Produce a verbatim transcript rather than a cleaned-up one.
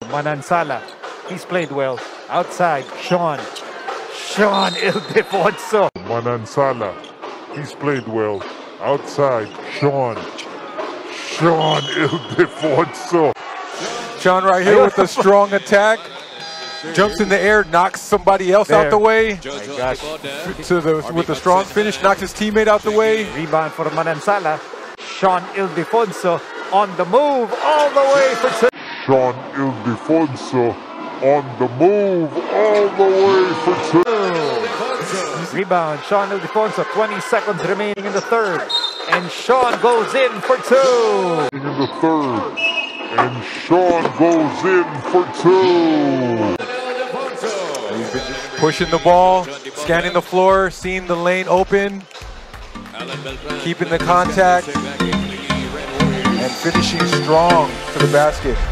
Manansala. He's played well. Outside, Shaun. Shaun Ildefonso. Manansala. He's played well. Outside, Shaun. Shaun Ildefonso. Shaun right here with a strong attack. Jumps in the air, knocks somebody else There. out the way. My gosh. To the, with a strong finish, knocks his teammate out the way. Rebound for Manansala. Shaun Ildefonso on the move all the way for two. Shaun Ildefonso on the move all the way for two. Rebound, Shaun Ildefonso, twenty seconds remaining in the third. And Shaun goes in for two. In the third. And Shaun goes in for two. He's been pushing the ball, scanning the floor, seeing the lane open, keeping the contact, and finishing strong to the basket.